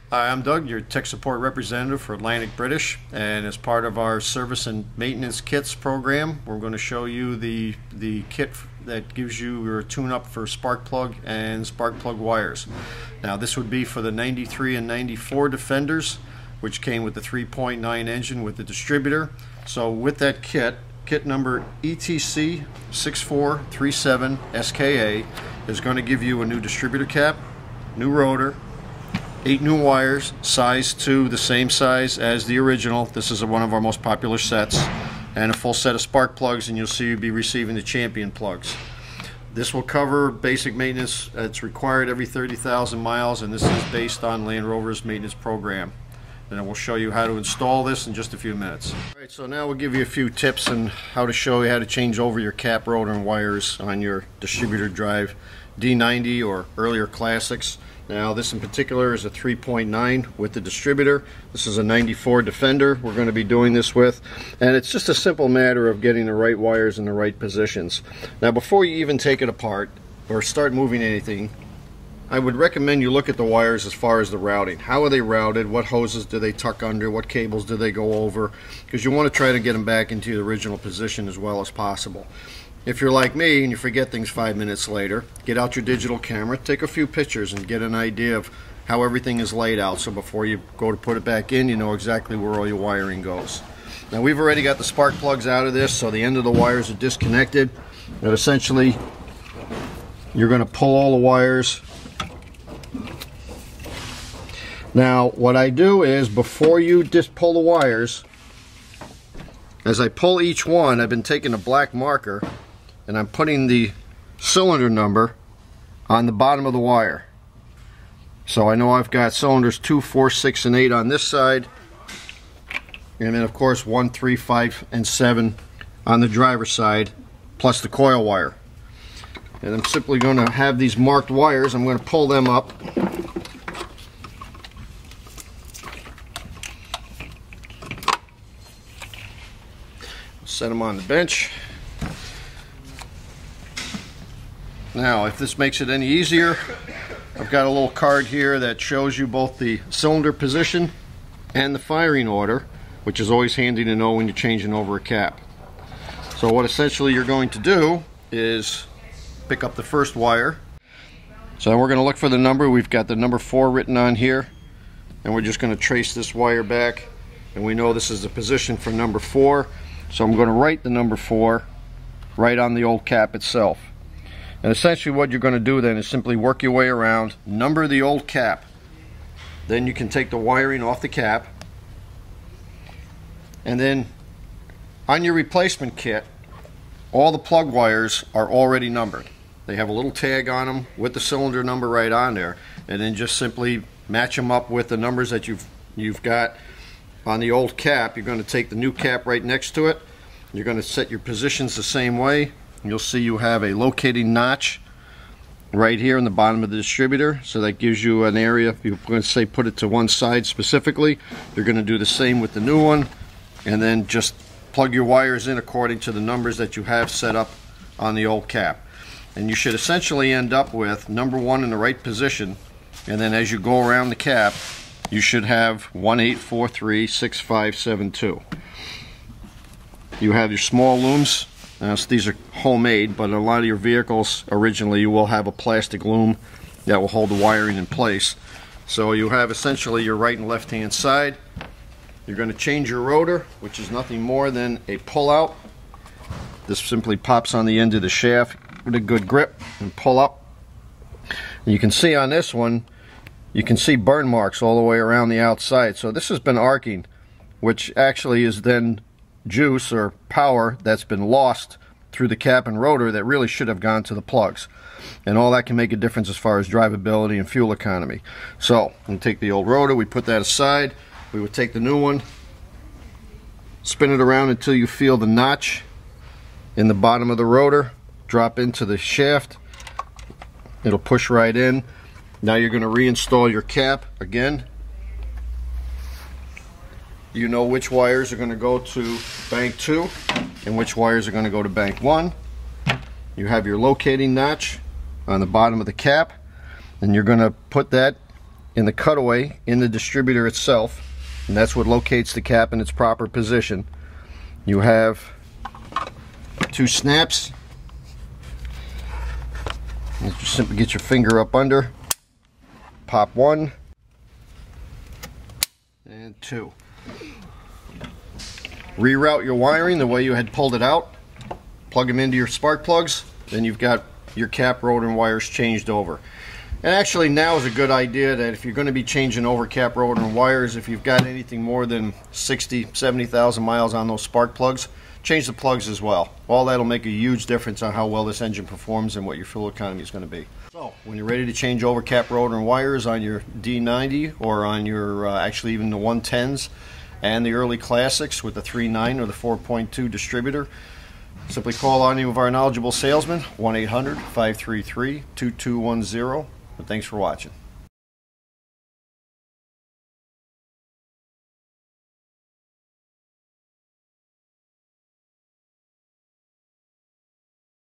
Hi, I'm Doug, your tech support representative for Atlantic British, and as part of our service and maintenance kits program, we're going to show you the kit that gives you your tune-up for spark plug and spark plug wires. Now this would be for the 93 and 94 Defenders, which came with the 3.9 engine with the distributor. So with that kit number ETC 6437SKA is going to give you a new distributor cap, new rotor, 8 new wires, size 2, the same size as the original. This is one of our most popular sets, and a full set of spark plugs, and you'll see you'll be receiving the Champion plugs. This will cover basic maintenance that's required every 30,000 miles, and this is based on Land Rover's maintenance program. And we'll show you how to install this in just a few minutes. Alright, so now we'll give you a few tips on how to show you how to change over your cap, rotor, and wires on your distributor drive D90 or earlier Classics. Now this in particular is a 3.9 with the distributor. This is a 94 Defender we're going to be doing this with, and it's just a simple matter of getting the right wires in the right positions. Now before you even take it apart or start moving anything, I would recommend you look at the wires as far as the routing. How are they routed? What hoses do they tuck under? What cables do they go over? Because you want to try to get them back into the original position as well as possible. If you're like me and you forget things 5 minutes later, get out your digital camera, take a few pictures, and get an idea of how everything is laid out, so before you go to put it back in, you know exactly where all your wiring goes. Now we've already got the spark plugs out of this, so the end of the wires are disconnected. But essentially, you're going to pull all the wires. Now what I do is, before you just pull the wires, as I pull each one, I've been taking a black marker and I'm putting the cylinder number on the bottom of the wire. So I know I've got cylinders 2, 4, 6, and 8 on this side, and then of course 1, 3, 5, and 7 on the driver's side, plus the coil wire. And I'm simply going to have these marked wires. I'm going to pull them up. Set them on the bench. Now, if this makes it any easier, I've got a little card here that shows you both the cylinder position and the firing order, which is always handy to know when you're changing over a cap. So what essentially you're going to do is pick up the first wire. So we're going to look for the number. We've got the number 4 written on here, and we're just going to trace this wire back, and we know this is the position for number 4. So I'm going to write the number 4 right on the old cap itself. And essentially what you're going to do then is simply work your way around, number the old cap. Then you can take the wiring off the cap. And then on your replacement kit, all the plug wires are already numbered. They have a little tag on them with the cylinder number right on there. And then just simply match them up with the numbers that you've got on the old cap. You're going to take the new cap right next to it. You're going to set your positions the same way. You'll see you have a locating notch right here in the bottom of the distributor, so that gives you an area. If you're going to say put it to one side specifically, you're going to do the same with the new one, and then just plug your wires in according to the numbers that you have set up on the old cap. And you should essentially end up with number 1 in the right position, and then as you go around the cap, you should have 18436572. You have your small looms. So these are homemade, but in a lot of your vehicles originally you will have a plastic loom that will hold the wiring in place. So you have essentially your right and left hand side. You're going to change your rotor, which is nothing more than a pull out. This simply pops on the end of the shaft with a good grip and pull up. And you can see on this one, you can see burn marks all the way around the outside. So this has been arcing, which actually is then juice or power that's been lost through the cap and rotor that really should have gone to the plugs. And all that can make a difference as far as drivability and fuel economy. So we take the old rotor, we put that aside. We would take the new one, spin it around until you feel the notch in the bottom of the rotor drop into the shaft. It'll push right in. Now you're going to reinstall your cap again. You know which wires are going to go to bank 2 and which wires are going to go to bank 1. You have your locating notch on the bottom of the cap, and you're going to put that in the cutaway in the distributor itself, and that's what locates the cap in its proper position. You have 2 snaps. You just simply get your finger up under, pop 1 and 2. Reroute your wiring the way you had pulled it out, plug them into your spark plugs, then you've got your cap, rotor, and wires changed over. And actually now is a good idea that if you're going to be changing over cap, rotor, and wires, if you've got anything more than 70,000 miles on those spark plugs, change the plugs as well. All that'll make a huge difference on how well this engine performs and what your fuel economy is going to be. So when you're ready to change over cap, rotor, and wires on your D90 or on your actually even the 110s and the early classics with the 3.9 or the 4.2 distributor, simply call on any of our knowledgeable salesmen, 1-800-533-2210. But thanks for watching.